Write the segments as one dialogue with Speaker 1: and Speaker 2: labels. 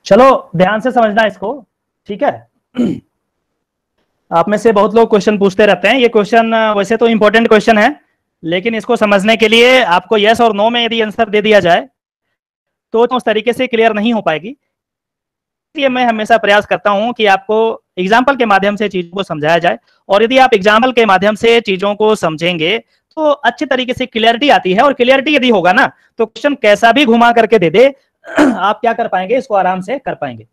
Speaker 1: चलो ध्यान से समझना इसको, ठीक है। आप में से बहुत लोग क्वेश्चन पूछते रहते हैं। ये क्वेश्चन वैसे तो इंपॉर्टेंट क्वेश्चन है, लेकिन इसको समझने के लिए आपको यस और नो में यदि आंसर दे दिया जाए तो उस तरीके से क्लियर नहीं हो पाएगी। इसलिए मैं हमेशा प्रयास करता हूं कि आपको एग्जाम्पल के माध्यम से चीजों को समझाया जाए, और यदि आप एग्जाम्पल के माध्यम से चीजों को समझेंगे तो अच्छी तरीके से क्लियरिटी आती है। और क्लियरिटी यदि होगा ना तो क्वेश्चन कैसा भी घुमा करके दे दे आप क्या कर पाएंगे, इसको आराम से कर पाएंगे।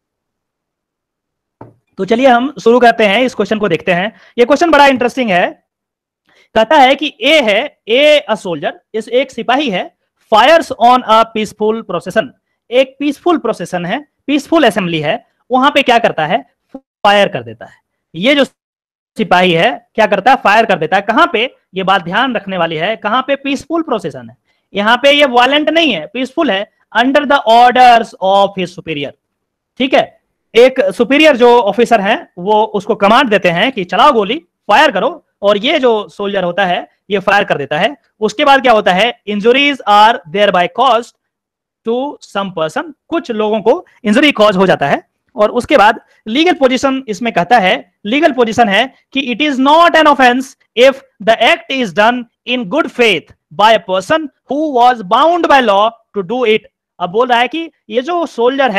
Speaker 1: तो चलिए हम शुरू करते हैं, इस क्वेश्चन को देखते हैं। ये क्वेश्चन बड़ा इंटरेस्टिंग है। कहता है कि ए है, ए अ सोल्जर, इस एक सिपाही है, fires on a peaceful procession, एक पीसफुल प्रोसेसन है, पीसफुल असेंबली है, वहां पे क्या करता है, फायर कर देता है। ये जो सिपाही है क्या करता है, फायर कर देता है। कहां पे, ये बात ध्यान रखने वाली है, कहां पे, पीसफुल प्रोसेसन है। यहां पे ये वायलेंट नहीं है, पीसफुल है, under the orders of his superior. ठीक है, एक सुपीरियर जो ऑफिसर है वो उसको कमांड देते हैं कि चलाओ गोली, फायर करो, और ये जो सोल्जर होता है ये फायर कर देता है। उसके बाद क्या होता है, injuries are there by caused to some person, कुछ लोगों को इंजरी कॉज हो जाता है। और उसके बाद लीगल पोजीशन इसमें कहता है, लीगल पोजीशन है कि it is not an offence if the act is done in good faith by a person who was bound by law to do it. अब बोल रहा है कि ये जो सोल्जर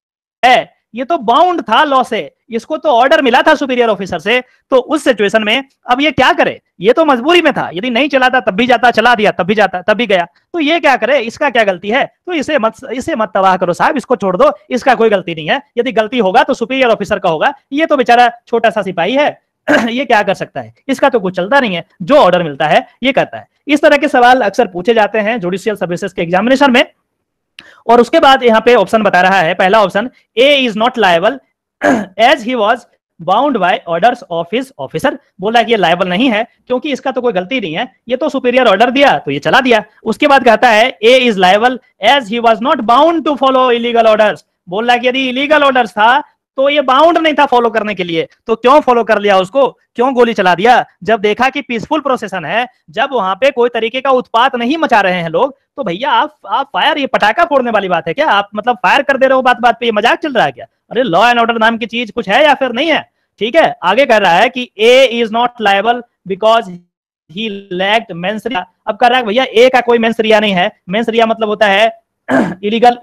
Speaker 1: है ये तो बाउंड था लॉ से, इसको तो ऑर्डर मिला था सुपीरियर ऑफिसर से, तो उस सिचुएशन में अब ये क्या करे, ये तो मजबूरी में था, यदि नहीं चलाता तब भी जाता, चला दिया तब भी जाता, तब भी गया, तो ये क्या करे, इसका क्या गलती है। तो इसे मत तबाह करो साहब, इसको छोड़ दो, इसका कोई गलती नहीं है। यदि गलती होगा तो सुपीरियर ऑफिसर का होगा, ये तो बेचारा छोटा सा सिपाही है ये क्या कर सकता है, इसका तो कुछ चलता नहीं है, जो ऑर्डर मिलता है ये करता है। इस तरह के सवाल अक्सर पूछे जाते हैं जुडिशियल सर्विसेज के एग्जामिनेशन में। और उसके बाद यहां पे ऑप्शन बता रहा है, पहला option, A is not liable as he was bound by orders of his officer. बोला कि ये लायबल नहीं है क्योंकि इसका तो कोई गलती नहीं है, ये तो सुपीरियर ऑर्डर दिया तो ये चला दिया। उसके बाद कहता है A is liable as he was not bound to follow illegal orders. बोल रहा है कि यदि इलीगल ऑर्डर्स था तो ये बाउंड नहीं था फॉलो करने के लिए, तो क्यों फॉलो कर लिया उसको, क्यों गोली चला दिया। जब देखा कि पीसफुल प्रोसेसन है, जब वहां पे कोई तरीके का उत्पात नहीं मचा रहे हैं लोग, तो भैया आप फायर, ये पटाखा फोड़ने वाली बात है क्या, आप मतलब फायर कर दे रहे हो बात बात पे, ये मजाक चल रहा है क्या। अरे लॉ एंड ऑर्डर नाम की चीज कुछ है या फिर नहीं है। ठीक है, आगे कह रहा है कि A is not liable because he lacked mens rea. अब कह रहा है भैया ए का कोई मेंस रिया नहीं है। मेंस रिया मतलब होता है इलीगल,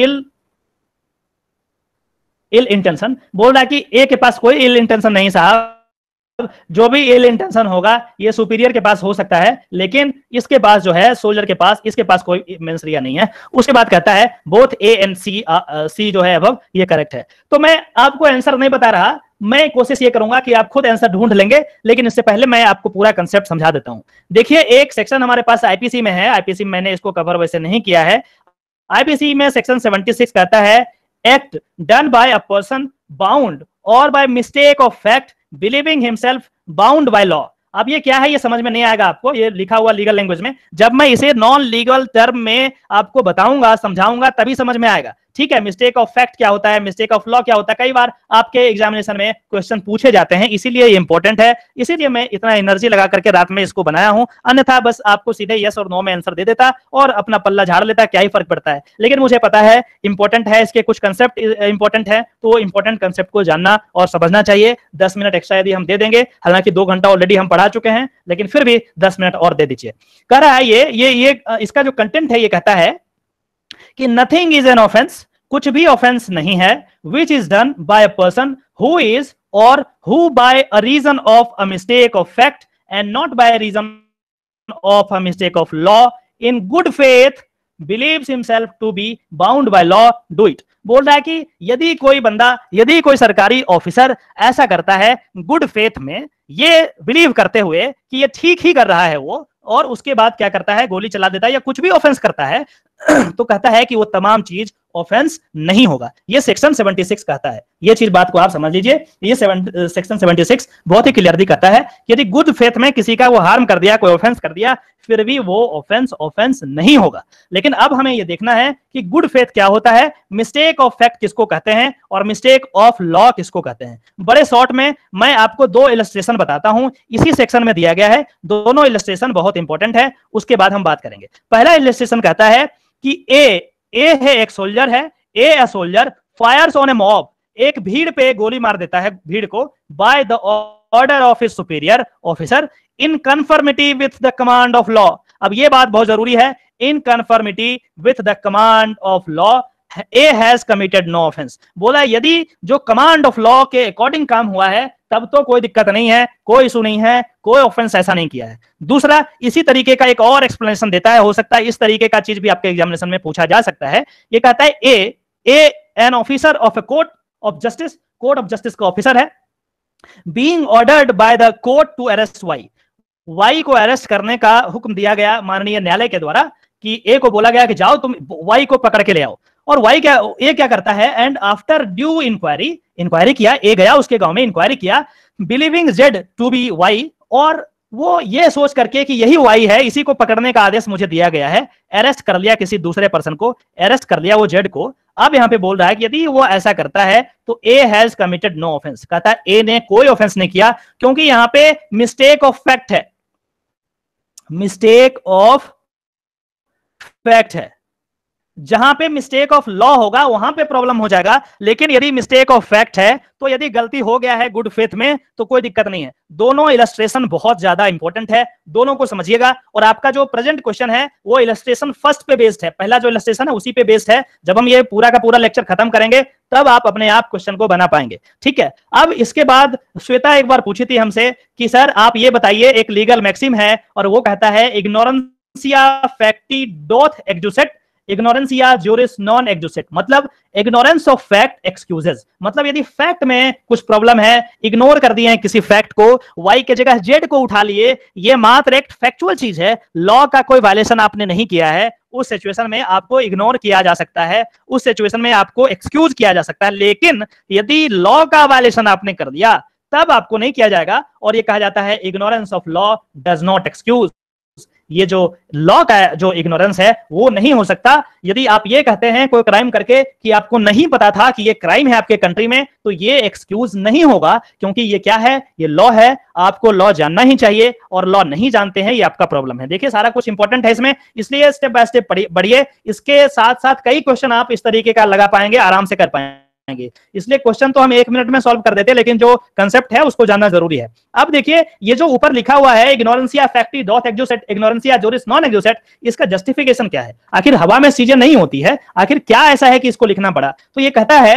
Speaker 1: इल इंटेंशन। बोल रहा है कि ए के पास कोई इल इंटेंशन नहीं साहब, जो भी इल इंटेंशन होगा ये सुपीरियर के पास हो सकता है, लेकिन इसके पास जो है सोल्जर के पास, इसके पास कोई मेंस रिया नहीं है। उसके बाद कहता है बोथ ए एंड सी जो है अब ये करेक्ट है। तो मैं आपको आंसर नहीं बता रहा, मैं कोशिश ये करूंगा कि आप खुद आंसर ढूंढ लेंगे, लेकिन इससे पहले मैं आपको पूरा कंसेप्ट समझा देता हूं। देखिए एक सेक्शन हमारे पास आईपीसी में है, आईपीसी मैंने इसको कवर वैसे नहीं किया है। आईपीसी में सेक्शन 76 कहता है act done by a person bound or by mistake of fact believing himself bound by law. अब ये क्या है ये समझ में नहीं आएगा आपको, ये लिखा हुआ लीगल लैंग्वेज में, जब मैं इसे नॉन लीगल टर्म में आपको बताऊंगा, समझाऊंगा, तभी समझ में आएगा। ठीक है, मिस्टेक ऑफ फैक्ट क्या होता है, मिस्टेक ऑफ लॉ क्या होता है, कई बार आपके एग्जामिनेशन में क्वेश्चन पूछे जाते हैं, इसीलिए ये इंपॉर्टेंट है, इसीलिए मैं इतना एनर्जी लगा करके रात में इसको बनाया हूं। अन्यथा बस आपको सीधे यस और नो में आंसर दे देता और अपना पल्ला झाड़ लेता, क्या ही फर्क पड़ता है। लेकिन मुझे पता है इंपॉर्टेंट है, इसके कुछ कंसेप्ट इंपॉर्टेंट है, तो इंपॉर्टेंट कंसेप्ट को जानना और समझना चाहिए। 10 मिनट एक्स्ट्रा यदि हम दे देंगे, हालांकि 2 घंटा ऑलरेडी हम पढ़ा चुके हैं, लेकिन फिर भी 10 मिनट और दे दीजिए। कह रहा है ये इसका जो कंटेंट है ये कहता है कि नथिंग इज एन ऑफेंस, कुछ भी ऑफेंस नहीं है, which is done by a person who is or who by a reason of a mistake of fact and not by a reason of a mistake of law in good faith believes himself to be bound by law do it. बोल रहा है कि यदि कोई बंदा, यदि कोई सरकारी ऑफिसर ऐसा करता है गुड फेथ में, ये बिलीव करते हुए कि ये ठीक ही कर रहा है वो, और उसके बाद क्या करता है, गोली चला देता है या कुछ भी ऑफेंस करता है तो कहता है कि वो तमाम चीज ऑफेंस नहीं होगा। ये सेक्शन 76 कहता है, ये चीज बात को आप समझ लीजिए। ये सेक्शन 76 बहुत ही क्लियरली कहता है कि यदि गुड फेथ में किसी का वो हार्म कर दिया, कोई ऑफेंस कर दिया, फिर भी वो ऑफेंस नहीं होगा। लेकिन अब हमें ये देखना है कि गुड फेथ क्या होता है, मिस्टेक ऑफ फैक्ट किसको कहते हैं और मिस्टेक ऑफ लॉ किसको कहते हैं। बड़े शॉर्ट में मैं आपको 2 इलस्ट्रेशन बताता हूं, इसी सेक्शन में दिया गया है, दोनों इलस्ट्रेशन बहुत इंपॉर्टेंट है, उसके बाद हम बात करेंगे। पहला इलस्ट्रेशन कहता है कि ए है एक सोल्जर है, A a soldier fires on a mob, एक भीड़ पे गोली मार देता है भीड़ को, by the order of his superior officer in conformity with the command of law. अब ये बात बहुत जरूरी है, in conformity with the command of law A has committed no offence. बोला यदि जो कमांड ऑफ लॉ के अकॉर्डिंग काम हुआ है तब तो कोई दिक्कत नहीं है, कोई इशू नहीं है, कोई ऑफेंस ऐसा नहीं किया है। दूसरा, इसी तरीके का एक और एक्सप्लेनेशन देता है, हो सकता है इस तरीके का चीज भी आपके एग्जामिनेशन में पूछा जा सकता है। ये कहता है A an officer of a court of justice, court of justice का ऑफिसर है, being ordered by the court to arrest Y को अरेस्ट करने का हुक्म दिया गया माननीय न्यायालय के द्वारा कि ए को बोला गया कि जाओ तुम वाई को पकड़ के ले आओ, और वाई क्या करता है, एंड आफ्टर ड्यू इंक्वायरी किया, ए गया उसके गांव में इंक्वायरी किया, believing Z to be Y, और वो ये सोच करके कि यही वाई है, इसी को पकड़ने का आदेश मुझे दिया गया है, अरेस्ट कर लिया किसी दूसरे पर्सन को, अरेस्ट कर लिया वो जेड को। अब यहां पे बोल रहा है कि यदि वो ऐसा करता है तो A has committed no offence, कहता है ए ने कोई ऑफेंस नहीं किया, क्योंकि यहां पे मिस्टेक ऑफ फैक्ट है, मिस्टेक ऑफ फैक्ट है। जहां पे मिस्टेक ऑफ लॉ होगा वहां पे प्रॉब्लम हो जाएगा, लेकिन यदि मिस्टेक ऑफ फैक्ट है तो यदि गलती हो गया है गुड फेथ में तो कोई दिक्कत नहीं है। दोनों इलस्ट्रेशन बहुत ज्यादा इंपॉर्टेंट है, दोनों को समझिएगा। और आपका जो प्रेजेंट क्वेश्चन है वो इलस्ट्रेशन फर्स्ट पे बेस्ड है, पहला जो इलस्ट्रेशन है उसी पे बेस्ड है। जब हम ये पूरा का पूरा लेक्चर खत्म करेंगे तब आप अपने आप क्वेश्चन को बना पाएंगे, ठीक है। अब इसके बाद श्वेता एक बार पूछी थी हमसे कि सर आप ये बताइए, एक लीगल मैक्सिम है और वो कहता है इग्नोरेंसिया फैक्टी डोथ एक्जुसेट, इग्नोरेंसिया ज्यूरिस नॉन एक्जुसेट, मतलब इग्नोरेंस ऑफ फैक्ट एक्सक्यूजेस, मतलब यदि फैक्ट में कुछ प्रॉब्लम है, इग्नोर कर दिए हैं किसी फैक्ट को, वाई के जगह जेड को उठा लिए, ये मात्र एक फैक्चुअल चीज है, लॉ का कोई वायलेशन आपने नहीं किया है, उस सिचुएशन में आपको इग्नोर किया जा सकता है, उस सिचुएशन में आपको एक्सक्यूज किया जा सकता है। लेकिन यदि लॉ का वायलेशन आपने कर दिया तब आपको नहीं किया जाएगा, और ये कहा जाता है ignorance of law does not excuse. ये जो लॉ का जो इग्नोरेंस है वो नहीं हो सकता। यदि आप ये कहते हैं कोई क्राइम करके कि आपको नहीं पता था कि ये क्राइम है आपके कंट्री में, तो ये एक्सक्यूज नहीं होगा, क्योंकि ये क्या है, ये लॉ है, आपको लॉ जानना ही चाहिए, और लॉ नहीं जानते हैं ये आपका प्रॉब्लम है। देखिए सारा कुछ इंपॉर्टेंट है इसमें, इसलिए स्टेप बाय स्टेप बढ़िए। इसके साथ साथ कई क्वेश्चन आप इस तरीके का लगा पाएंगे, आराम से कर पाएंगे। इसलिए क्वेश्चन तो हम 1 मिनट में सॉल्व कर देते हैं, लेकिन जो कंसेप्ट है उसको जानना जरूरी है। अब देखिए ये जो ऊपर लिखा हुआ है ignorantia facti doth excusat, ignorantia juris non excusat, इसका जस्टिफिकेशन क्या है? आखिर हवा में चीजें नहीं होती है, आखिर क्या ऐसा है कि इसको लिखना पड़ा? तो ये कहता है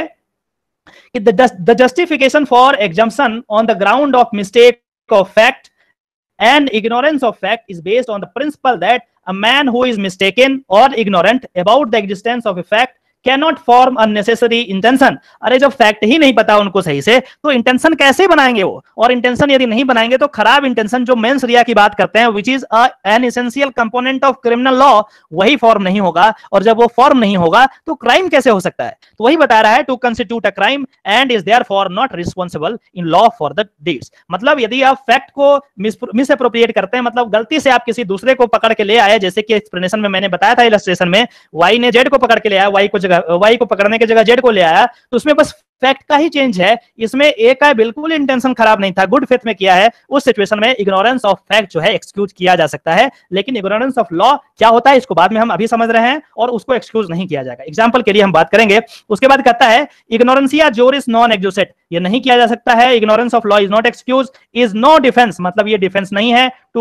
Speaker 1: कि the justification for exemption on the ground of mistake of fact and ignorance of fact is based on the principle that a man who is mistaken or ignorant about the existence of a fact cannot form unnecessary intention। अरे जब fact ही नहीं पता उनको सही से तो intention कैसे बनाएंगे वो? और इंटेंशन यदि नहीं बनाएंगे तो खराब इंटेंशन जो मेंस रिया की बात करते हैं, which is an essential component of criminal law, वही फॉर्म नहीं होगा। और जब वो फॉर्म नहीं होगा तो क्राइम कैसे हो सकता है? तो वही बता रहा है, to constitute a crime and is therefore not responsible in law for the deeds. मतलब यदि आप फैक्ट को मिस अप्रोप्रिएट करते हैं, मतलब गलती से आप किसी दूसरे को पकड़ के ले आए, जैसे कि एक्सप्लेनेशन में मैंने बताया था, इलस्ट्रेशन में वाई ने जेड को पकड़ के ले आया, वाई को पकड़ने की जगह जेड को ले आया, तो उसमें बस फैक्ट का ही चेंज है, इसमें ए का बिल्कुल इंटेंशन खराब नहीं था, गुड फेथ में किया है। उस सिचुएशन में इग्नोरेंस ऑफ फैक्ट जो है एक्सक्यूज किया जा सकता है, लेकिन इग्नोरेंस ऑफ लॉ क्या होता है इसको बाद में हम अभी समझ रहे हैं, और उसको एक्सक्यूज नहीं किया जाएगा। एग्जांपल के लिए हम बात करेंगे। उसके बाद कहता है इग्नोरेंसिया ज्यूरिस नॉन एक्जुसेट, ये नहीं किया जा सकता है, ignorance of law is not excuse, is no defence, मतलब ये डिफेंस नहीं है, to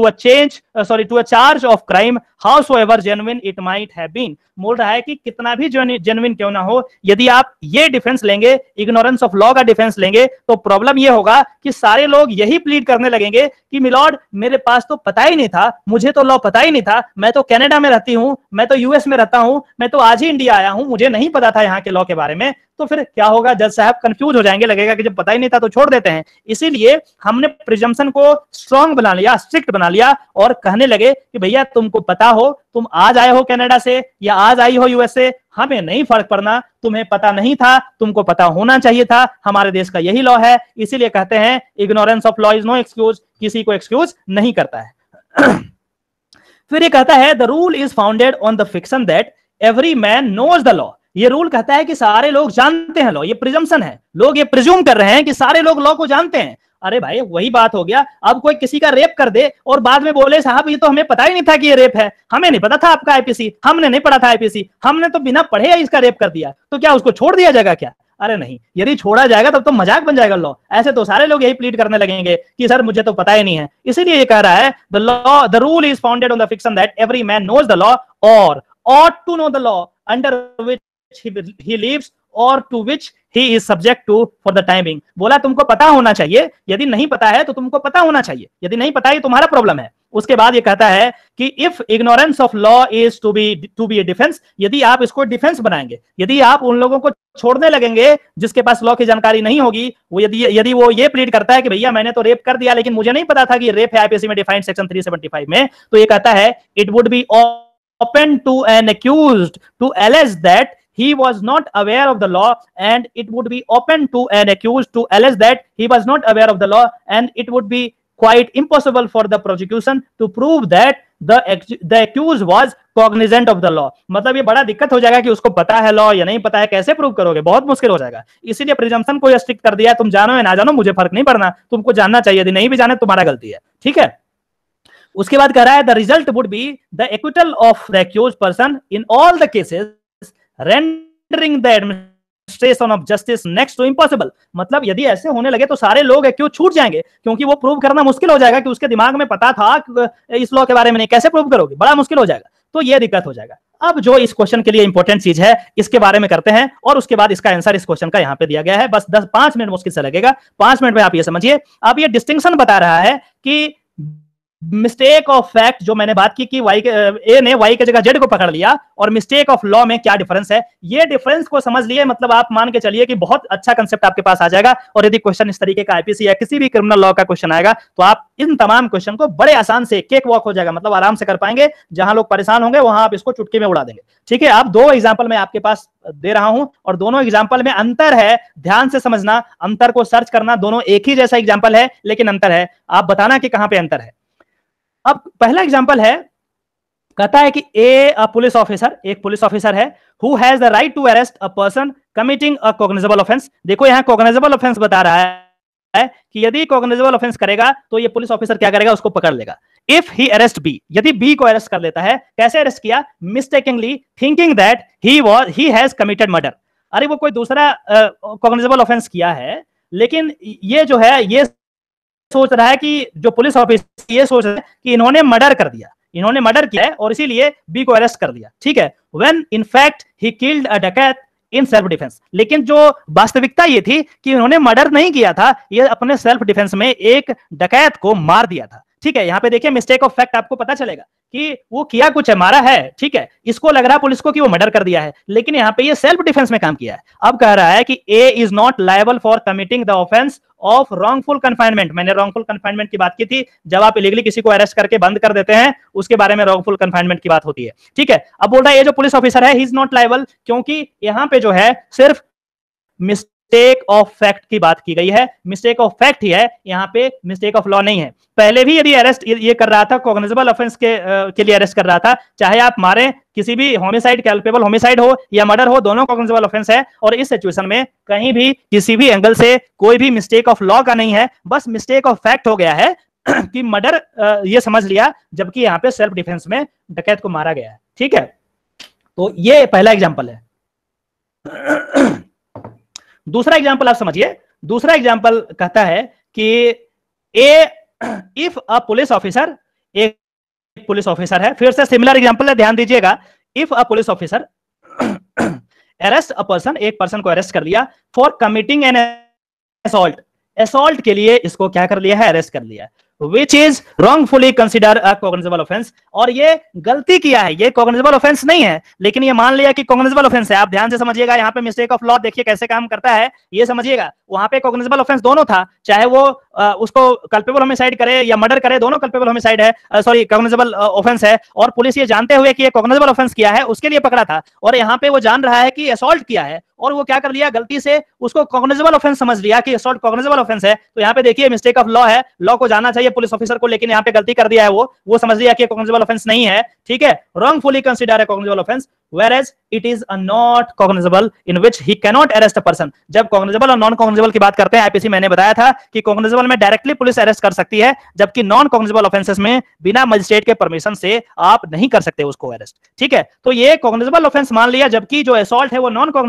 Speaker 1: a charge of crime howsoever genuine it might have been. बोल रहा है कि कितना भी जेन्युइन क्यों ना हो, यदि आप ये डिफेंस लेंगे, इग्नोरेंस ऑफ लॉ का डिफेंस लेंगे, तो प्रॉब्लम ये होगा कि सारे लोग यही प्लीड करने लगेंगे कि मिलॉर्ड मेरे पास तो पता ही नहीं था, मुझे तो लॉ पता ही नहीं था, मैं तो कनाडा में रहती हूं, मैं तो यूएस में रहता हूं, मैं तो आज ही इंडिया आया हूं, मुझे नहीं पता था यहाँ के लॉ के बारे में। तो फिर क्या होगा, जज साहब कंफ्यूज हो जाएंगे, लगेगा कि जब पता ही नहीं था तो छोड़ देते हैं। इसीलिए हमने प्रिजम्पशन को स्ट्रॉन्ग बना लिया, स्ट्रिक्ट बना लिया, और कहने लगे कि भैया तुमको पता हो, तुम आज आए हो कनाडा से या आज आई हो यूएस से, हमें नहीं फर्क पड़ना, तुम्हें पता नहीं था, तुमको पता होना चाहिए था, हमारे देश का यही लॉ है। इसीलिए कहते हैं ignorance of law is no excuse, किसी को एक्सक्यूज नहीं करता है। फिर ये कहता है the rule is founded on the fiction that every man knows the law. ये रूल कहता है कि सारे लोग जानते हैं लॉ, ये प्रिजम्पशन है, लोग ये प्रिज्यूम कर रहे हैं कि सारे लोग लॉ को जानते हैं। अरे भाई वही बात हो गया, अब कोई किसी का रेप कर दे और बाद में बोले साहब ये तो हमें पता ही नहीं था कि ये रेप है, हमें नहीं पता था आपका आईपीसी, हमने नहीं पढ़ा था आईपीसी, हमने तो बिना पढ़े इसका रेप कर दिया, तो क्या उसको छोड़ दिया जाएगा क्या? अरे नहीं, यदि छोड़ा जाएगा तब तो मजाक बन जाएगा लॉ। ऐसे तो सारे लोग यही प्लीड करने लगेंगे कि सर मुझे तो पता ही नहीं है। इसीलिए ये कह रहा है the law, the rule is founded on the fiction that every man knows the law और ought to know the law under which he lives or to which he is subject to for the time being। बोला तुमको पता होना चाहिए, यदि नहीं पता है तो तुमको पता होना चाहिए, यदि नहीं पता है तुम्हारा प्रॉब्लम है। उसके बाद ये कहता है कि if ignorance of law is to be a defence, यदि आप इसको डिफेंस बनाएंगे, यदि आप उन लोगों को छोड़ने लगेंगे जिसके पास लॉ की जानकारी नहीं होगी, वो यदि वो ये प्लीड करता है कि भैया मैंने तो रेप कर दिया लेकिन मुझे नहीं पता था कि रेप है आईपीसी में डिफाइंड सेक्शन 375 में, तो ये कहता है it would be open to an accused to allege that he was not aware of the law, and it would be open to an accused to allege that he was not aware of the law, and it would be quite impossible for the prosecution to prove that the accused was cognizant of the law। मतलब ये बड़ा दिक्कत हो जाएगा कि उसको पता है लॉ या नहीं पता है, कैसे प्रूव करोगे, बहुत मुश्किल हो जाएगा। इसीलिए प्रिजम्पशन को स्ट्रिक्ट कर दिया, तुम जानो या ना जानो मुझे फर्क नहीं पड़ना, तुमको जानना चाहिए, यदि नहीं भी जाने तुम्हारा गलती है, ठीक है। उसके बाद कह रहा है the result would be the acquittal of the accused person in all the cases rendering the administration of justice next to impossible. मतलब यदि ऐसे होने लगे तो सारे लोग एक्यूज छूट जाएंगे, क्योंकि वो प्रूव करना मुश्किल हो जाएगा कि उसके दिमाग में पता था इस लॉ के बारे में, नहीं कैसे प्रूव करोगे, बड़ा मुश्किल हो जाएगा। तो ये दिक्कत हो जाएगा। अब जो इस क्वेश्चन के लिए इंपॉर्टेंट चीज है इसके बारे में करते हैं, और उसके बाद इसका आंसर इस क्वेश्चन का यहां पे दिया गया है। बस 5 मिनट मुश्किल से लगेगा, 5 मिनट में आप ये समझिए। अब ये डिस्टिंक्शन बता रहा है कि मिस्टेक ऑफ फैक्ट जो मैंने बात की कि ए ने वाई की जगह जेड को पकड़ लिया, और मिस्टेक ऑफ लॉ में क्या डिफरेंस है, ये डिफरेंस को समझ लिए मतलब आप मान के चलिए कि बहुत अच्छा कंसेप्ट आपके पास आ जाएगा। और यदि क्वेश्चन इस तरीके का आईपीसी या किसी भी क्रिमिनल लॉ का क्वेश्चन आएगा तो आप इन तमाम क्वेश्चन को बड़े आसान से केक वॉक हो जाएगा, मतलब आराम से कर पाएंगे। जहां लोग परेशान होंगे वहां आप इसको चुटकी में उड़ा देंगे, ठीक है। आप 2 एग्जाम्पल मैं आपके पास दे रहा हूं, और दोनों एग्जाम्पल में अंतर है, ध्यान से समझना, अंतर को सर्च करना। दोनों एक ही जैसा एग्जाम्पल है लेकिन अंतर है, आप बताना कि कहां पे अंतर है। अब पहला एग्जांपल है, कहता है कि एक पुलिस ऑफिसर है who has the right to arrest a person committing a cognizable offence. देखो यहां कॉग्निजेबल ऑफेंस बता रहा है कि यदि कॉग्निजेबल ऑफेंस करेगा तो ये पुलिस ऑफिसर क्या करेगा, उसको पकड़ लेगा। इफ ही अरेस्ट बी, यदि बी को अरेस्ट कर लेता है, कैसे अरेस्ट किया, mistakenly thinking that he has committed murder. अरे वो कोई दूसरा कॉग्निजेबल ऑफेंस किया है, लेकिन ये जो है ये सोच रहा है कि जो पुलिस ऑफिसर ये सोच रहा है कि इन्होंने मर्डर कर दिया, इन्होंने मर्डर किया है और इसीलिए बी को अरेस्ट कर दिया, ठीक है। When in fact he killed a dacoit in self defence. लेकिन जो वास्तविकता ये थी कि इन्होंने मर्डर नहीं किया था, ये अपने सेल्फ डिफेंस में एक डकैत को मार दिया था, ठीक है। यहां पे देखिए मिस्टेक ऑफ फैक्ट आपको पता चलेगा कि वो किया कुछ है, मारा है, ठीक है। इसको लग रहा पुलिस को कि वो मर्डर कर दिया है, लेकिन यहां पे ये सेल्फ डिफेंस में काम किया है। अब कह रहा है कि A is not liable for committing the offence of wrongful confinement. मैंने रॉन्गफुल कन्फाइनमेंट की बात की थी, जब आप इलीगली किसी को अरेस्ट करके बंद कर देते हैं उसके बारे में रॉन्गफुल कन्फाइनमेंट की बात होती है, ठीक है। अब बोल रहा है ये जो पुलिस ऑफिसर है ही इज नॉट लायबल, क्योंकि यहां पे जो है सिर्फ मिस्टेक ऑफ फैक्ट की बात की गई है, मिस्टेक ऑफ फैक्ट ही है, यहां पे मिस्टेक ऑफ लॉ नहीं है। पहले भी यदि अरेस्ट ये कर रहा था, कॉग्निजेबल ऑफेंस के लिए अरेस्ट कर रहा था, चाहे आप मारे किसी भी होमिसाइड, कैल्पेबल होमिसाइड हो या मर्डर हो, दोनों कॉग्निजेबल ऑफेंस है। और इस सिचुएशन में कहीं भी किसी भी एंगल से कोई भी मिस्टेक ऑफ लॉ का नहीं है, बस मिस्टेक ऑफ फैक्ट हो गया है कि मर्डर ये समझ लिया, जबकि यहां पे सेल्फ डिफेंस में डकैत को मारा गया है, ठीक है। तो ये पहला एग्जाम्पल है। दूसरा एग्जाम्पल आप समझिए। दूसरा एग्जाम्पल कहता है कि इफ अ पुलिस ऑफिसर, एक पुलिस ऑफिसर है, फिर से सिमिलर एग्जाम्पल है, ध्यान दीजिएगा। If a police officer arrest a person, एक पर्सन को अरेस्ट कर लिया for committing an assault, assault के लिए इसको क्या कर लिया है, अरेस्ट कर लिया, which is wrongfully considered a cognizable offense। और ये गलती किया है, ये cognizable offense नहीं है, लेकिन ये मान लिया कि cognizable offense है। आप ध्यान से समझिएगा, यहाँ पे mistake of law देखिए कैसे काम करता है, ये समझिएगा। वहां पे cognizable offense दोनों था, चाहे वो उसको culpable homicide करे या murder करे, दोनों culpable homicide है, सॉरी cognizable offense है। और पुलिस ये जानते हुए कि ये cognizable offense किया है उसके लिए पकड़ा था, और यहाँ पे वो जान रहा है कि assault किया है, और वो क्या कर लिया, गलती से उसको कॉग्निजेबल ऑफेंस समझ लिया कि असॉल्ट कॉग्निजेबल ऑफेंस है। तो यहाँ पे देखिए मिस्टेक ऑफ लॉ है, लॉ को जानना चाहिए पुलिस ऑफिसर को, लेकिन यहाँ पे गलती कर दिया है, वो समझ लिया कि कॉग्निजेबल ऑफेंस नहीं है, ठीक है। wrongfully consider a cognizable offense whereas it is a not cognizable in which he cannot arrest a person। जब cognizable और नॉन cognizable की बात करते हैं, आईपीसी मैंने बताया था कि cognizable में डायरेक्टली पुलिस अरेस्ट कर सकती है, जबकि नॉन cognizable ऑफेंसेस में बिना मजिस्ट्रेट के परमिशन से आप नहीं कर सकते उसको अरेस्ट, ठीक है। तो ये cognizable ऑफेंस मान लिया, जबकि जो असॉल्ट है वो नॉन cognizable,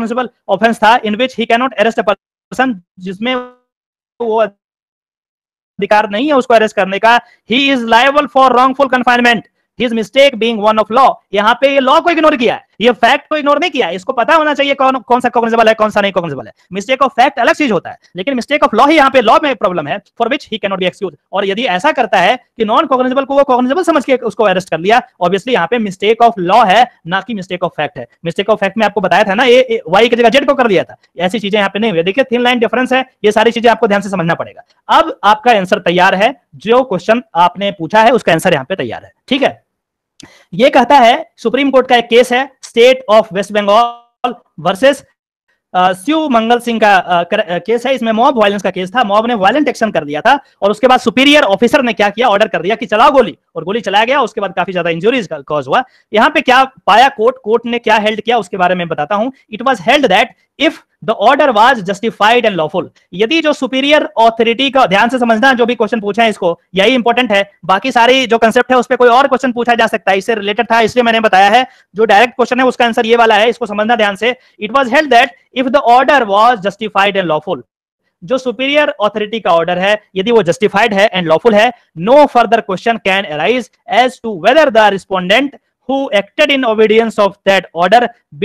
Speaker 1: ऑफेंस था in which he can not arrest a person, जिसमें वो अधिकार नहीं है उसको अरेस्ट करने का। He is liable for wrongful confinement, his mistake being one of law. यहाँ पे ये लॉ को इग्नोर किया है, ये फैक्ट को इग्नोर नहीं किया। इसको पता होना चाहिए कौन सा कॉग्निजेबल है, कौन सा नहीं कॉग्निजेबल है। मिस्टेक ऑफ फैक्ट अलग चीज होता है, लेकिन मिस्टेक ऑफ लॉ ही यहाँ पे लॉ में प्रॉब्लम है, for which he can not be excuse. और यदि ऐसा करता है कि नॉन कॉग्निजेबल को वो कॉग्निजेबल समझ के उसको अरेस्ट कर लिया, ऑब्वियसली यहाँ पे मिस्टेक ऑफ लॉ है, ना कि मिस्टेक ऑफ फैक्ट है। मिस्टेक ऑफ फैक्ट में आपको बताया था ना, ये वाई की जगह जेड को कर दिया था, ऐसी चीजें यहाँ पे नहीं हुई। देखिए थिन लाइन डिफरेंस है, ये सारी चीजें आपको ध्यान से समझना पड़ेगा। अब आपका आंसर तैयार है, जो क्वेश्चन आपने पूछा है उसका आंसर यहाँ पे तैयार है, ठीक है। ये कहता है सुप्रीम कोर्ट का एक केस है, state of West Bengal versus Shiv Mangal Singh का केस है। इसमें मॉब वायलेंस का केस था, मॉब ने वायलेंट एक्शन कर दिया था और उसके बाद सुपीरियर ऑफिसर ने क्या किया, ऑर्डर कर दिया कि चलाओ गोली, और गोली चलाया गया। उसके बाद काफी ज्यादा इंजरीज कॉज हुआ। यहां पे क्या पाया कोर्ट ने क्या हेल्ड किया उसके बारे में बताता हूं। It was held that if the order was justified and lawful, यदि जो सुपीरियर ऑथोरिटी का, ध्यान से समझना जो भी क्वेश्चन पूछा है इसको, यही इंपॉर्टेंट है, बाकी सारी जो कंसेप्ट है उस पर कोई और क्वेश्चन पूछा जा सकता है, इससे रिलेटेड था इसलिए मैंने बताया है। जो डायरेक्ट क्वेश्चन है उसका आंसर ये वाला है, इसको समझना ध्यान से। It was held that if the order was justified and lawful, जो सुपीरियर ऑथोरिटी का ऑर्डर है यदि वो जस्टिफाइड है एंड लॉफुल है, no further question can arise as to whether the respondent who acted in obedience of that order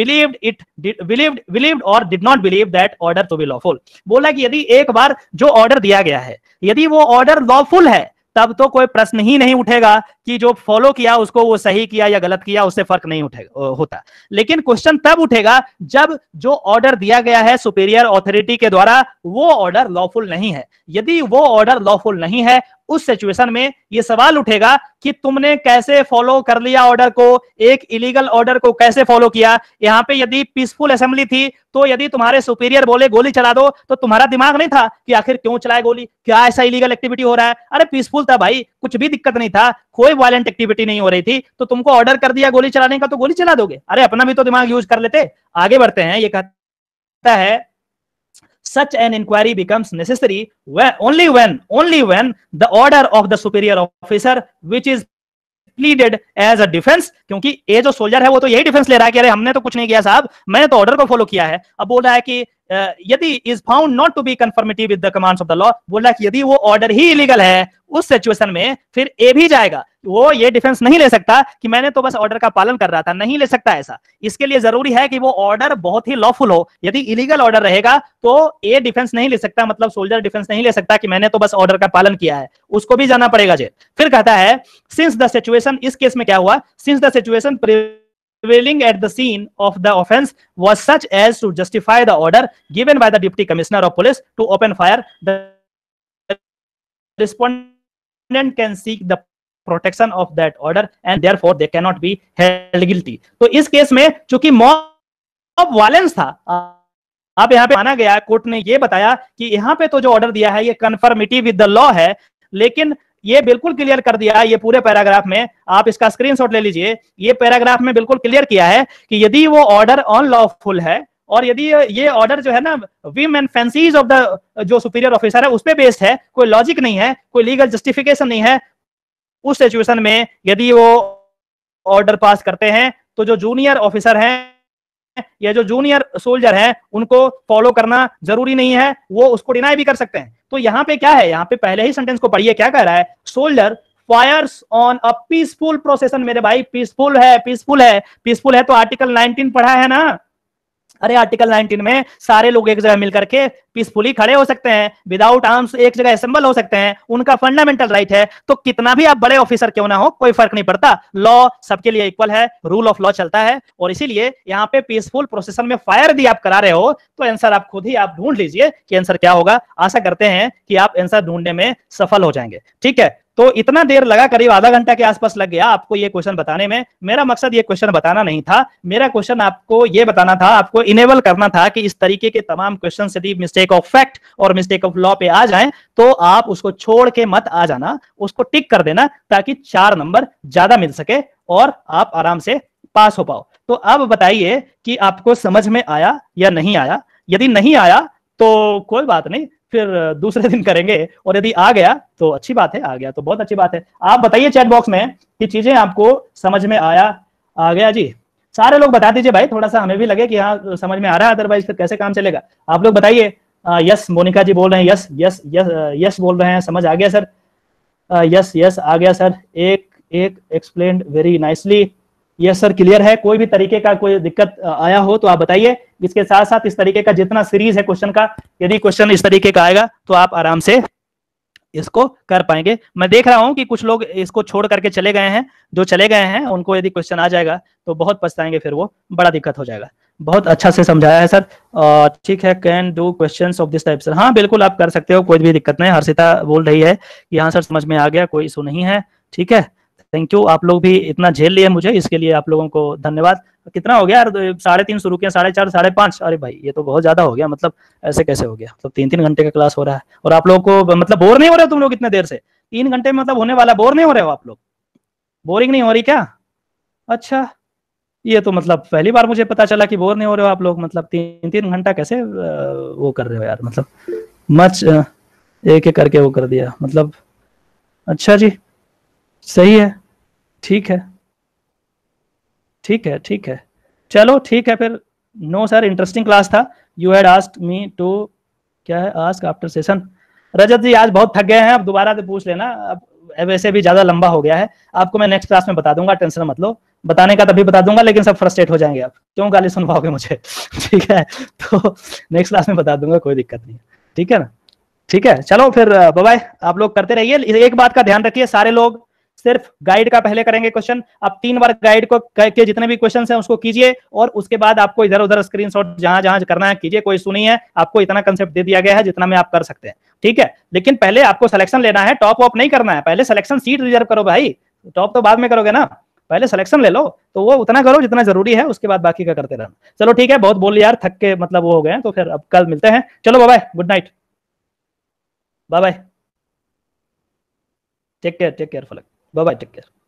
Speaker 1: believed or did not believe that order to be lawful। बोला कि यदि एक बार जो ऑर्डर दिया गया है यदि वो ऑर्डर लॉफुल है, तब तो कोई प्रश्न ही नहीं उठेगा कि जो फॉलो किया उसको वो सही किया या गलत किया, उससे फर्क नहीं उठेगा होता। लेकिन क्वेश्चन तब उठेगा जब जो ऑर्डर दिया गया है सुपीरियर ऑथोरिटी के द्वारा वो ऑर्डर लॉफुल नहीं है। यदि वो ऑर्डर लॉफुल नहीं है, उस सिचुएशन में ये सवाल उठेगा कि तुमने कैसे फॉलो कर लिया ऑर्डर को, एक इलीगल ऑर्डर को कैसे फॉलो किया। यहां पे यदि पीसफुल असेंबली थी तो यदि तुम्हारे सुपीरियर बोले गोली चला दो, तो तुम्हारा दिमाग नहीं था कि आखिर क्यों चलाए गोली, क्या ऐसा इलीगल एक्टिविटी हो रहा है। अरे पीसफुल था भाई, कुछ भी दिक्कत नहीं था, कोई वायलेंट एक्टिविटी नहीं हो रही थी, तो तुमको ऑर्डर कर दिया गोली चलाने का तो गोली चला दोगे। अरे अपना भी तो दिमाग यूज कर लेते। आगे बढ़ते हैं, ये कहता है such an inquiry becomes necessary only when the order of the superior officer which is pleaded as a defense, क्योंकि ये जो सोल्जर है वो तो यही डिफेंस ले रहा है कि अरे हमने तो कुछ नहीं किया साहब, मैंने तो ऑर्डर को फॉलो किया है। अब बोल रहा है कि यदि is found not to be conformative with the commands of the law, बोल रहा है कि यदि वो ऑर्डर ही इलीगल है, उस सिचुएशन में फिर ए भी जाएगा। वो ये डिफेंस नहीं ले सकता कि मैंने तो बस ऑर्डर का पालन कर रहा था, नहीं ले सकता ऐसा। इसके लिए जरूरी है कि वो ऑर्डर बहुत ही लॉफुल हो। यदि इलीगल ऑर्डर रहेगा तो ए डिफेंस नहीं ले सकता, मतलब सोल्जर डिफेंस नहीं ले सकता कि मैंने तो बस ऑर्डर का पालन किया है, उसको भी जाना पड़ेगा जेल। फिर कहता है सिंस द सिचुएशन, इस केस में क्या हुआ, since the situation prevailing at the scene of the offense was such as to justify the order given by the deputy commissioner of police to open fire, the respondent can seek the protection of that order and therefore they cannot be held guilty। तो इस case में चूंकि mob violence था, अब यहाँ पे माना गया, कोर्ट ने ये बताया कि यहाँ पे तो जो ऑर्डर दिया है ये कन्फर्मेटिव विद द लॉ है, लेकिन ये बिल्कुल क्लियर कर दिया ये पूरे पैराग्राफ में, आप इसका स्क्रीनशॉट ले लीजिए। ये पैराग्राफ में बिल्कुल क्लियर किया है कि यदि वो ऑर्डर अनलॉफुल है और यदि ये ऑर्डर जो है ना whim and fancies of the जो सुपीरियर ऑफिसर है उस पे बेस्ड है, कोई लॉजिक नहीं है, कोई लीगल जस्टिफिकेशन नहीं है, उस सिचुएशन में यदि वो ऑर्डर पास करते हैं तो जो जूनियर ऑफिसर हैं या जो जूनियर सोल्जर हैं उनको फॉलो करना जरूरी नहीं है, वो उसको डिनाई भी कर सकते हैं। तो यहाँ पे क्या है, यहाँ पे पहले ही सेंटेंस को पढ़िए, क्या कह रहा है, soldier fires on a peaceful procession. मेरे भाई पीसफुल है, पीसफुल है, पीसफुल है तो आर्टिकल 19 पढ़ा है ना। अरे आर्टिकल 19 में सारे लोग एक जगह मिलकर के पीसफुली खड़े हो सकते हैं, विदाउट आर्म्स एक जगह असेंबल हो सकते हैं, उनका फंडामेंटल राइट है। तो कितना भी आप बड़े ऑफिसर क्यों ना हो, कोई फर्क नहीं पड़ता, लॉ सबके लिए इक्वल है, रूल ऑफ लॉ चलता है। और इसीलिए यहाँ पे पीसफुल प्रोसेशन में फायर यदि आप करा रहे हो तो आंसर आप खुद ही आप ढूंढ लीजिए कि आंसर क्या होगा। आशा करते हैं कि आप आंसर ढूंढने में सफल हो जाएंगे, ठीक है। तो इतना देर लगा, करीब आधा घंटा के आसपास लग गया आपको ये क्वेश्चन बताने में। मेरा मकसद ये क्वेश्चन बताना नहीं था, मेरा क्वेश्चन आपको ये बताना था, आपको इनेबल करना था कि इस तरीके के तमाम क्वेश्चन यदि मिस्टेक ऑफ फैक्ट और मिस्टेक ऑफ लॉ पे आ जाएं तो आप उसको छोड़ के मत आ जाना, उसको टिक कर देना ताकि 4 नंबर ज्यादा मिल सके और आप आराम से पास हो पाओ। तो अब बताइए कि आपको समझ में आया या नहीं आया। यदि नहीं आया तो कोई बात नहीं, फिर दूसरे दिन करेंगे, और यदि आ गया तो अच्छी बात है, आ गया तो बहुत अच्छी बात है। आप बताइए चैट बॉक्स में कि चीजें आपको समझ में आया, आ गया जी। सारे लोग बता दीजिए भाई, थोड़ा सा हमें भी लगे कि हाँ समझ में आ रहा है, अदरवाइज फिर कैसे काम चलेगा। आप लोग बताइए। यस मोनिका जी बोल रहे हैं, यस यस यस यस बोल रहे हैं, समझ आ गया सर। यस यस आ गया सर, एक एक explained very nicely. Yes sir clear है। कोई भी तरीके का कोई दिक्कत आया हो तो आप बताइए। इसके साथ साथ इस तरीके का जितना सीरीज है क्वेश्चन का, यदि क्वेश्चन इस तरीके का आएगा तो आप आराम से इसको कर पाएंगे। मैं देख रहा हूं कि कुछ लोग इसको छोड़ करके चले गए हैं। जो चले गए हैं उनको यदि क्वेश्चन आ जाएगा तो बहुत पछताएंगे, फिर वो बड़ा दिक्कत हो जाएगा। बहुत अच्छा से समझाया है सर। ठीक है, can do questions of this type sir. हाँ बिल्कुल आप कर सकते हो, कोई भी दिक्कत नहीं। हर्षिता बोल रही है कि हाँ सर समझ में आ गया, कोई इशू नहीं है। ठीक है, थैंक यू। आप लोग भी इतना झेल लिए मुझे, इसके लिए आप लोगों को धन्यवाद। कितना हो गया यार, 3:30 शुरू किया, 4:30 5:30। अरे भाई ये तो बहुत ज्यादा हो गया, मतलब ऐसे कैसे हो गया? तो 3-3 घंटे का क्लास हो रहा है और आप लोगों को मतलब बोर नहीं हो रहे तुम लोग इतने देर से? 3 घंटे में मतलब होने वाला, बोर नहीं हो रहे हो आप लोग? बोरिंग नहीं हो रही क्या? अच्छा, ये तो मतलब पहली बार मुझे पता चला कि बोर नहीं हो रहे हो आप लोग। मतलब 3-3 घंटा कैसे वो कर रहे हो यार, मतलब मच एक एक करके वो कर दिया मतलब। अच्छा जी, सही है, ठीक है ठीक है ठीक है, चलो ठीक है फिर। नो सर, इंटरेस्टिंग क्लास था। You had asked me to, क्या है, ask after session. Rajat ji आज बहुत थक गए हैं, अब दोबारा से पूछ लेना। अब वैसे भी ज्यादा लंबा हो गया है, आपको मैं नेक्स्ट क्लास में बता दूंगा, टेंशन मत लो। बताने का तभी बता दूंगा, लेकिन सब फ्रस्ट्रेट हो जाएंगे। आप क्यों गाली सुनवाओगे मुझे? ठीक है, तो नेक्स्ट क्लास में बता दूंगा, कोई दिक्कत नहीं। ठीक है ना? ठीक है, चलो फिर बाय बाय। आप लोग करते रहिए। एक बात का ध्यान रखिए, सारे लोग सिर्फ गाइड का पहले करेंगे क्वेश्चन। आप 3 बार गाइड को के जितने भी क्वेश्चन हैं उसको कीजिए, और उसके बाद आपको इधर उधर स्क्रीनशॉट जहां जहां करना है कीजिए, कोई इशू नहीं है। आपको इतना कंसेप्ट दे दिया गया है जितना में आप कर सकते हैं। ठीक है, लेकिन पहले आपको सिलेक्शन लेना है, टॉप ऑफ नहीं करना है। पहले सिलेक्शन सीट रिजर्व करो भाई, टॉप तो बाद में करोगे ना। पहले सिलेक्शन ले लो, तो वो उतना करो जितना जरूरी है, उसके बाद बाकी का करते रहना। चलो ठीक है, बहुत बोल लिया यार, थक के मतलब वो हो गए, तो फिर अब कल मिलते हैं। चलो bye, good night, bye bye, take care Falak, bye bye, take care.